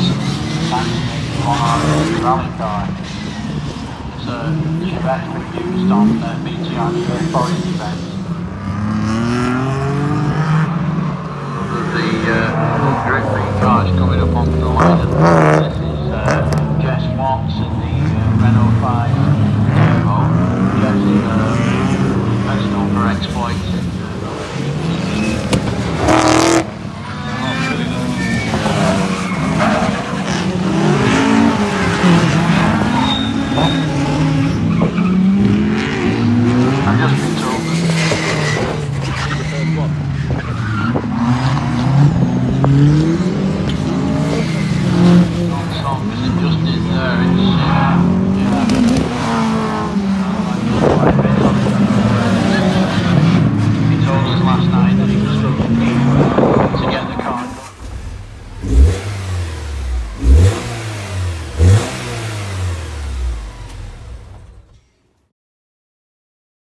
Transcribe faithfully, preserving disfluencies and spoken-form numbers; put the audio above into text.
fancy one R rally car. It's a Chevette been used on uh, B T R Forest events. The uh, drifting cars coming up onto the line. This is uh, Jess Watts in the uh, Renault five Turbo. Jess is uh, best known for exploits. I've just been told that. Mister Just